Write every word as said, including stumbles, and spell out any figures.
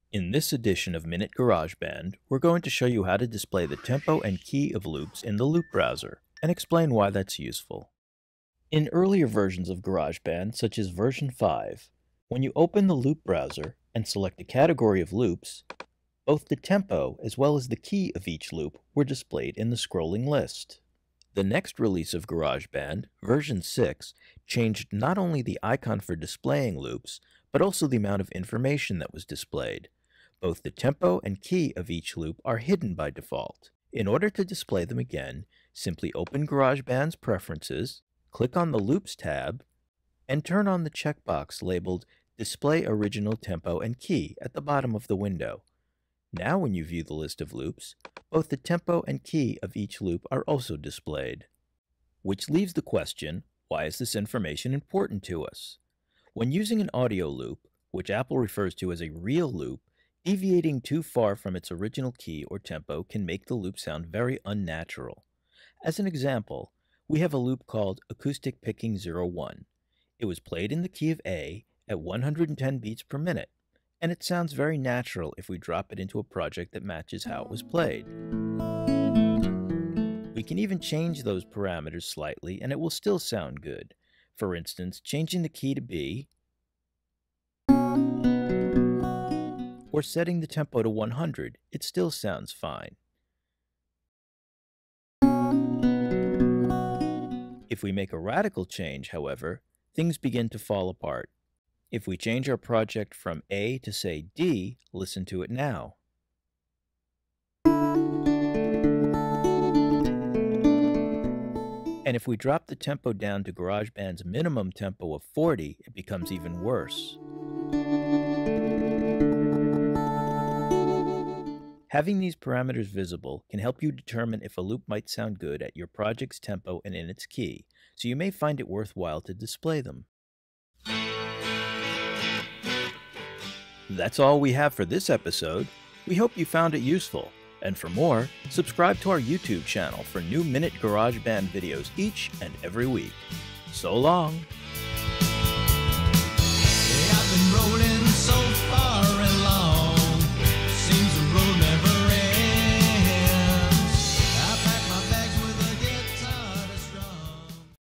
In this edition of Minute GarageBand, we're going to show you how to display the tempo and key of loops in the loop browser, and explain why that's useful. In earlier versions of GarageBand, such as version five, when you open the loop browser and select a category of loops, both the tempo as well as the key of each loop were displayed in the scrolling list. The next release of GarageBand, version six, changed not only the icon for displaying loops, but also the amount of information that was displayed. Both the tempo and key of each loop are hidden by default. In order to display them again, simply open GarageBand's Preferences, click on the Loops tab, and turn on the checkbox labeled Display Original Tempo and Key at the bottom of the window. Now when you view the list of loops, both the tempo and key of each loop are also displayed. Which leaves the question, why is this information important to us? When using an audio loop, which Apple refers to as a real loop, deviating too far from its original key or tempo can make the loop sound very unnatural. As an example, we have a loop called Acoustic Picking zero one. It was played in the key of A at one hundred ten beats per minute, and it sounds very natural if we drop it into a project that matches how it was played. We can even change those parameters slightly and it will still sound good. For instance, changing the key to B, or setting the tempo to one hundred, it still sounds fine. If we make a radical change, however, things begin to fall apart. If we change our project from A to, say, D, listen to it now. And if we drop the tempo down to GarageBand's minimum tempo of forty, it becomes even worse. Having these parameters visible can help you determine if a loop might sound good at your project's tempo and in its key, so you may find it worthwhile to display them. That's all we have for this episode. We hope you found it useful. And for more, subscribe to our YouTube channel for new Minute GarageBand videos each and every week. So long!